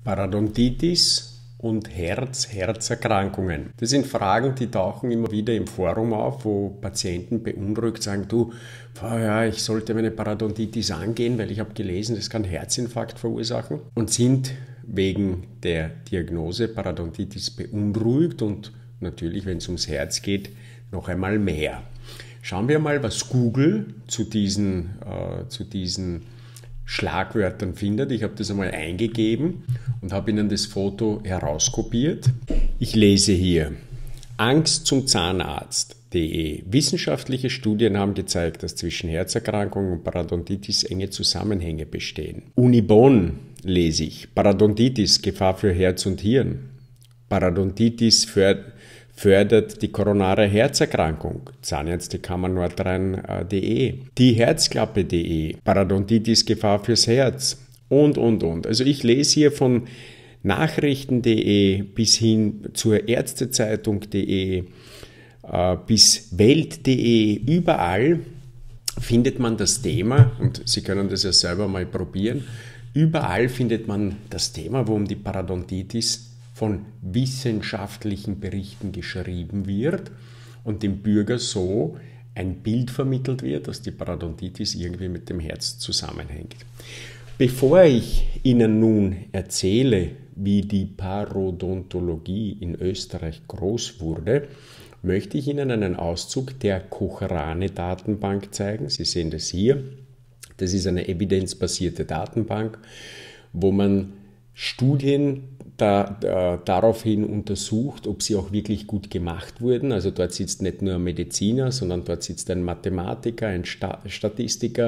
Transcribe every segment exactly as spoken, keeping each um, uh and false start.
Parodontitis und Herz, Herzerkrankungen. Das sind Fragen, die tauchen immer wieder im Forum auf, wo Patienten beunruhigt sagen, du, ja, ich sollte meine Parodontitis angehen, weil ich habe gelesen, das kann Herzinfarkt verursachen und sind wegen der Diagnose Parodontitis beunruhigt und natürlich, wenn es ums Herz geht, noch einmal mehr. Schauen wir mal, was Google zu diesen, äh, zu diesen Schlagwörtern findet. Ich habe das einmal eingegeben und habe Ihnen das Foto herauskopiert. Ich lese hier: Angst zum Zahnarzt punkt de. Wissenschaftliche Studien haben gezeigt, dass zwischen Herzerkrankungen und Parodontitis enge Zusammenhänge bestehen. Uni Bonn lese ich: Parodontitis, Gefahr für Herz und Hirn. Parodontitis fördert fördert die koronare Herzerkrankung. Zahnärztekammer Nordrhein punkt de. Die Herzklappe punkt de. Parodontitis, Gefahr fürs Herz. Und, und, und. Also ich lese hier von Nachrichten punkt de bis hin zur Ärztezeitung punkt de äh, bis Welt punkt de. Überall findet man das Thema, und Sie können das ja selber mal probieren, überall findet man das Thema, worum die Parodontitis von wissenschaftlichen Berichten geschrieben wird und dem Bürger so ein Bild vermittelt wird, dass die Parodontitis irgendwie mit dem Herz zusammenhängt. Bevor ich Ihnen nun erzähle, wie die Parodontologie in Österreich groß wurde, möchte ich Ihnen einen Auszug der Cochrane-Datenbank zeigen. Sie sehen das hier. Das ist eine evidenzbasierte Datenbank, wo man Studien Da, da, daraufhin untersucht, ob sie auch wirklich gut gemacht wurden. Also dort sitzt nicht nur ein Mediziner, sondern dort sitzt ein Mathematiker, ein Sta- Statistiker,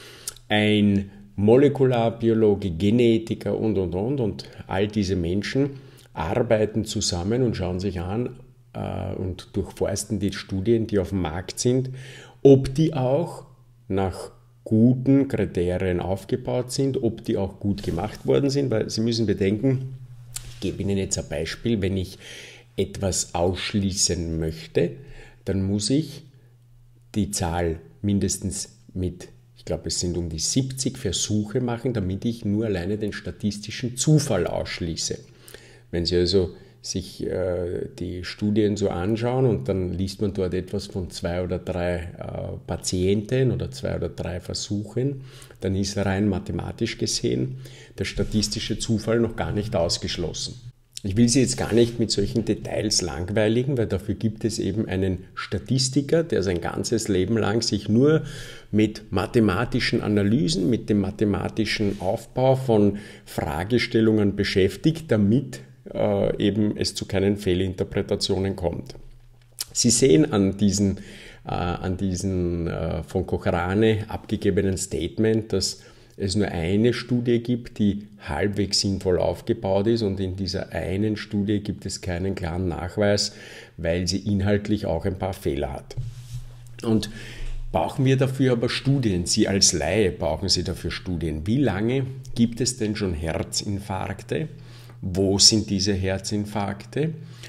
ein Molekularbiologe, Genetiker und, und, und. Und all diese Menschen arbeiten zusammen und schauen sich an äh, und durchforsten die Studien, die auf dem Markt sind, ob die auch nach guten Kriterien aufgebaut sind, ob die auch gut gemacht worden sind, weil Sie müssen bedenken, ich gebe Ihnen jetzt ein Beispiel, wenn ich etwas ausschließen möchte, dann muss ich die Zahl mindestens mit, ich glaube es sind um die siebzig Versuche machen, damit ich nur alleine den statistischen Zufall ausschließe. Wenn Sie also sich äh, die Studien so anschauen und dann liest man dort etwas von zwei oder drei äh, Patienten oder zwei oder drei Versuchen, dann ist rein mathematisch gesehen der statistische Zufall noch gar nicht ausgeschlossen. Ich will Sie jetzt gar nicht mit solchen Details langweiligen, weil dafür gibt es eben einen Statistiker, der sein ganzes Leben lang sich nur mit mathematischen Analysen, mit dem mathematischen Aufbau von Fragestellungen beschäftigt, damit äh, eben es zu keinen Fehlinterpretationen kommt. Sie sehen an diesen, äh, an diesen äh, von Cochrane abgegebenen Statement, dass es nur eine Studie gibt, die halbwegs sinnvoll aufgebaut ist, und in dieser einen Studie gibt es keinen klaren Nachweis, weil sie inhaltlich auch ein paar Fehler hat. Und brauchen wir dafür aber Studien? Sie als Laie brauchen Sie dafür Studien. Wie lange gibt es denn schon Herzinfarkte? Wo sind diese Herzinfarkte?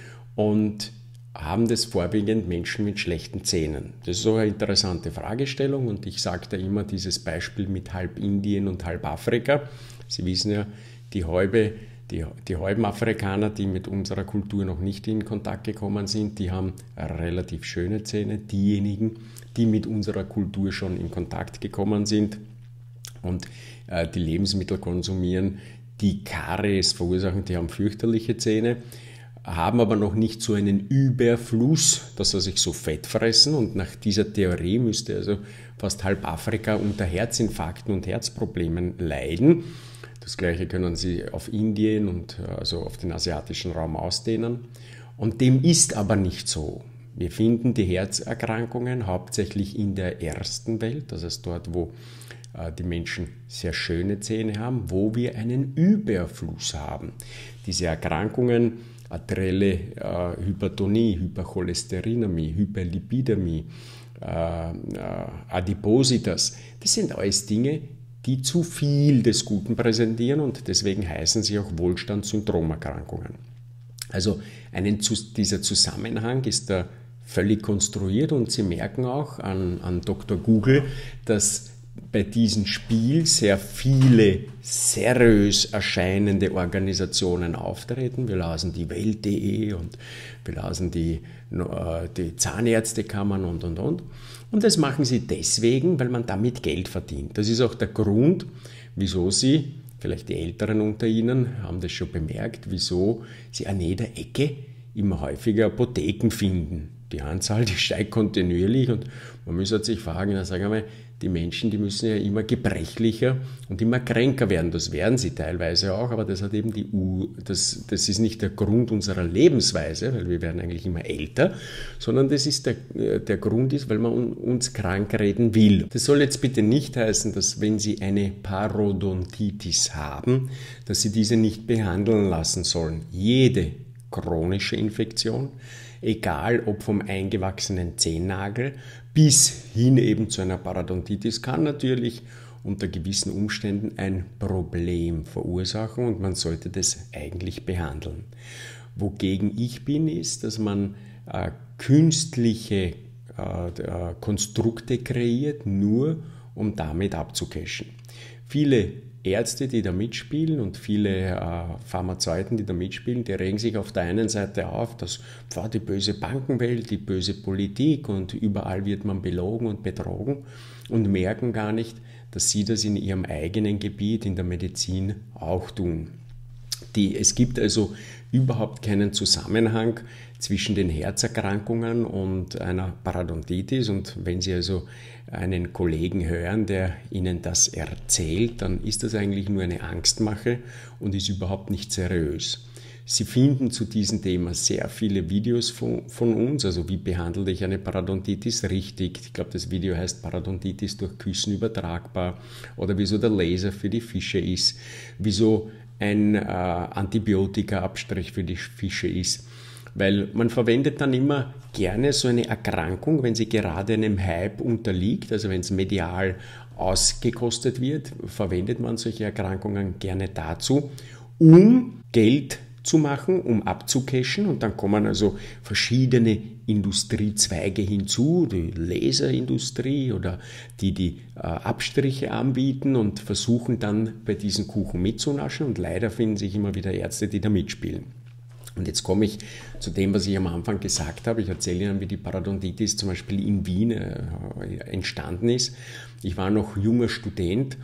Und haben das vorwiegend Menschen mit schlechten Zähnen? Das ist so eine interessante Fragestellung, und ich sage da immer dieses Beispiel mit halb Indien und halb Afrika. Sie wissen ja, die, halbe, die, die halben Afrikaner, die mit unserer Kultur noch nicht in Kontakt gekommen sind, die haben relativ schöne Zähne. Diejenigen, die mit unserer Kultur schon in Kontakt gekommen sind und äh, die Lebensmittel konsumieren, die Karies verursachen, die haben fürchterliche Zähne, haben aber noch nicht so einen Überfluss, dass sie sich so fett fressen, und nach dieser Theorie müsste also fast halb Afrika unter Herzinfarkten und Herzproblemen leiden. Das Gleiche können Sie auf Indien und also auf den asiatischen Raum ausdehnen. Und dem ist aber nicht so. Wir finden die Herzerkrankungen hauptsächlich in der ersten Welt, das heißt dort, wo die Menschen sehr schöne Zähne haben, wo wir einen Überfluss haben. Diese Erkrankungen, arterielle äh, Hypertonie, Hypercholesterinämie, Hyperlipidämie, äh, äh, Adipositas, das sind alles Dinge, die zu viel des Guten präsentieren, und deswegen heißen sie auch Wohlstandssyndromerkrankungen. Also einen, dieser Zusammenhang ist da völlig konstruiert, und Sie merken auch an, an Doktor Google, dass bei diesem Spiel sehr viele seriös erscheinende Organisationen auftreten. Wir lasen die Welt punkt de und wir lasen die, die Zahnärztekammern und, und, und. Und das machen sie deswegen, weil man damit Geld verdient. Das ist auch der Grund, wieso sie, vielleicht die Älteren unter Ihnen haben das schon bemerkt, wieso sie an jeder Ecke immer häufiger Apotheken finden. Die Anzahl, die steigt kontinuierlich und man muss sich fragen, na, sagen wir mal, die Menschen, die müssen ja immer gebrechlicher und immer kränker werden. Das werden sie teilweise auch, aber das hat eben die U, das, das ist nicht der Grund unserer Lebensweise, weil wir werden eigentlich immer älter, sondern das ist der, der Grund ist, weil man uns krank reden will. Das soll jetzt bitte nicht heißen, dass wenn Sie eine Parodontitis haben, dass Sie diese nicht behandeln lassen sollen. Jede chronische Infektion, egal ob vom eingewachsenen Zehennagel bis hin eben zu einer Parodontitis, kann natürlich unter gewissen Umständen ein Problem verursachen und man sollte das eigentlich behandeln. Wogegen ich bin, ist, dass man äh, künstliche äh, Konstrukte kreiert, nur um damit abzucashen. Viele Ärzte, die da mitspielen und viele äh, Pharmazeuten, die da mitspielen, die regen sich auf der einen Seite auf, dass pf, die böse Bankenwelt, die böse Politik und überall wird man belogen und betrogen und merken gar nicht, dass sie das in ihrem eigenen Gebiet, in der Medizin auch tun. Die, es gibt also überhaupt keinen Zusammenhang zwischen den Herzerkrankungen und einer Parodontitis. Und wenn Sie also einen Kollegen hören, der Ihnen das erzählt, dann ist das eigentlich nur eine Angstmache und ist überhaupt nicht seriös. Sie finden zu diesem Thema sehr viele Videos von, von uns, also wie behandle ich eine Parodontitis richtig. Ich glaube, das Video heißt Parodontitis durch Küssen übertragbar oder wieso der Laser für die Fische ist, wieso ein äh, Antibiotika-Abstrich für die Fische ist. Weil man verwendet dann immer gerne so eine Erkrankung, wenn sie gerade einem Hype unterliegt, also wenn es medial ausgekostet wird, verwendet man solche Erkrankungen gerne dazu, um Geld zu machen, um abzucashen, und dann kommen also verschiedene Industriezweige hinzu, die Laserindustrie oder die die äh, Abstriche anbieten und versuchen dann bei diesen Kuchen mitzunaschen, und leider finden sich immer wieder Ärzte, die da mitspielen. Und jetzt komme ich zu dem, was ich am Anfang gesagt habe. Ich erzähle Ihnen, wie die Parodontitis zum Beispiel in Wien äh, entstanden ist. Ich war noch junger Student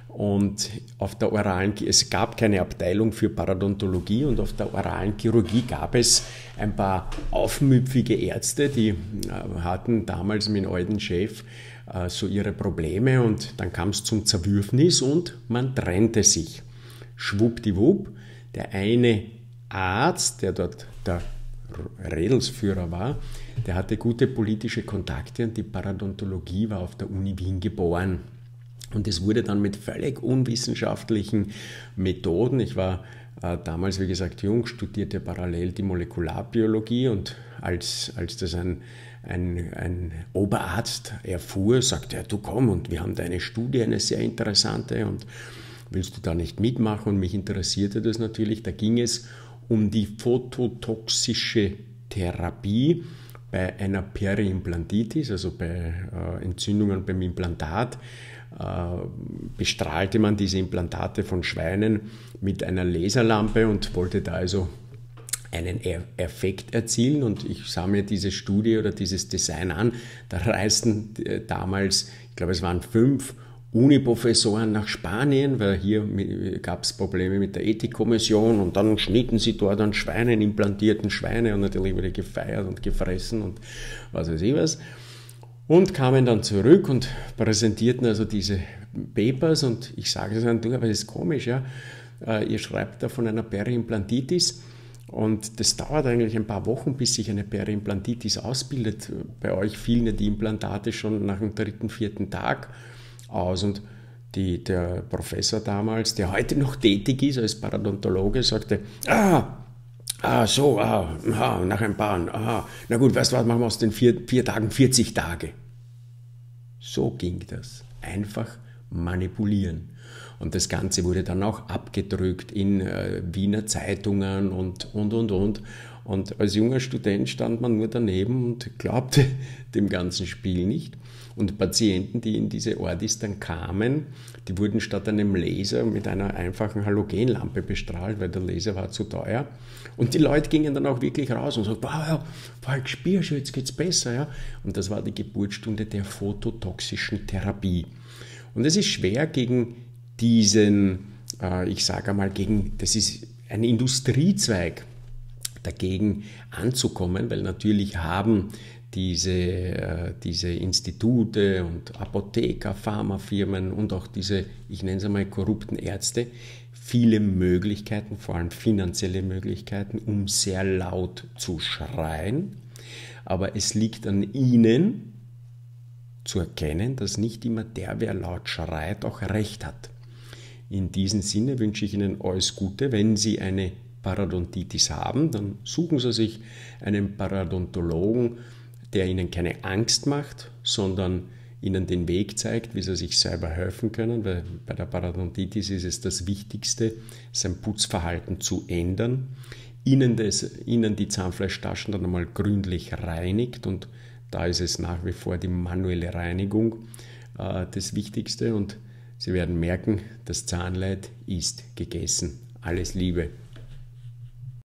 und auf der oralen, es gab keine Abteilung für Parodontologie, und auf der oralen Chirurgie gab es ein paar aufmüpfige Ärzte, die äh, hatten damals mit dem alten Chef äh, so ihre Probleme, und dann kam es zum Zerwürfnis und man trennte sich. Schwuppdiwupp, der eine Arzt, der dort der Redelsführer war, der hatte gute politische Kontakte, und die Parodontologie war auf der Uni Wien geboren. Und es wurde dann mit völlig unwissenschaftlichen Methoden, ich war äh, damals, wie gesagt, jung, studierte parallel die Molekularbiologie, und als, als das ein, ein, ein Oberarzt erfuhr, sagte er, du komm, und wir haben da eine Studie, eine sehr interessante, und willst du da nicht mitmachen? Und mich interessierte das natürlich. Da ging es um die phototoxische Therapie bei einer Periimplantitis, also bei äh, Entzündungen beim Implantat. Äh, bestrahlte man diese Implantate von Schweinen mit einer Laserlampe und wollte da also einen Effekt erzielen. Und ich sah mir diese Studie oder dieses Design an. Da reisten äh, damals, ich glaube es waren fünf Uniprofessoren nach Spanien, weil hier gab es Probleme mit der Ethikkommission, und dann schnitten sie dort an Schweinen, implantierten Schweine, und natürlich wurde gefeiert und gefressen und was weiß ich was. Und kamen dann zurück und präsentierten also diese Papers, und ich sage es dann, du, aber das ist komisch, ja, ihr schreibt da von einer Periimplantitis, und das dauert eigentlich ein paar Wochen, bis sich eine Periimplantitis ausbildet. Bei euch fielen ja die Implantate schon nach dem dritten, vierten Tag aus, und die, der Professor damals, der heute noch tätig ist als Parodontologe, sagte, ah, ah so, ah, ah, nach ein paar, ah, na gut, weißt du was, machen wir aus den vier, vier Tagen vierzig Tage. So ging das. Einfach manipulieren. Und das Ganze wurde dann auch abgedrückt in äh, Wiener Zeitungen und, und, und, und. Und als junger Student stand man nur daneben und glaubte dem ganzen Spiel nicht. Und Patienten, die in diese Ordis dann kamen, die wurden statt einem Laser mit einer einfachen Halogenlampe bestrahlt, weil der Laser war zu teuer. Und die Leute gingen dann auch wirklich raus und sagten, wow, ja, ich spüre schon, jetzt geht's besser. Ja? Und das war die Geburtsstunde der phototoxischen Therapie. Und es ist schwer gegen diesen, äh, ich sage einmal, gegen, das ist ein Industriezweig, dagegen anzukommen, weil natürlich haben diese, äh, diese Institute und Apotheker, Pharmafirmen und auch diese, ich nenne es einmal, korrupten Ärzte, viele Möglichkeiten, vor allem finanzielle Möglichkeiten, um sehr laut zu schreien. Aber es liegt an ihnen zu erkennen, dass nicht immer der, wer laut schreit, auch recht hat. In diesem Sinne wünsche ich Ihnen alles Gute. Wenn Sie eine Parodontitis haben, dann suchen Sie sich einen Parodontologen, der Ihnen keine Angst macht, sondern Ihnen den Weg zeigt, wie Sie sich selber helfen können, weil bei der Parodontitis ist es das Wichtigste, sein Putzverhalten zu ändern, Ihnen, das, Ihnen die Zahnfleischtaschen dann einmal gründlich reinigt und da ist es nach wie vor die manuelle Reinigung äh, das Wichtigste und Sie werden merken, das Zahnleid ist gegessen. Alles Liebe.